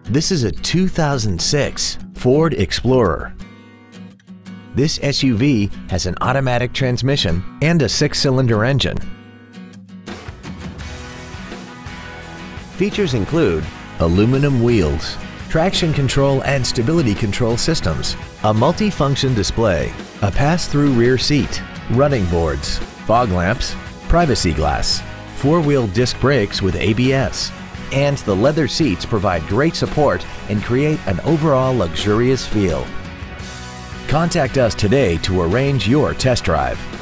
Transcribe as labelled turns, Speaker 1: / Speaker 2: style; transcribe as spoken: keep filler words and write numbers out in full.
Speaker 1: This is a two thousand six Ford Explorer. This S U V has an automatic transmission and a six-cylinder engine. Features include aluminum wheels, traction control and stability control systems, a multi-function display, a pass-through rear seat, running boards, fog lamps, privacy glass, four-wheel disc brakes with A B S, and the leather seats provide great support and create an overall luxurious feel. Contact us today to arrange your test drive.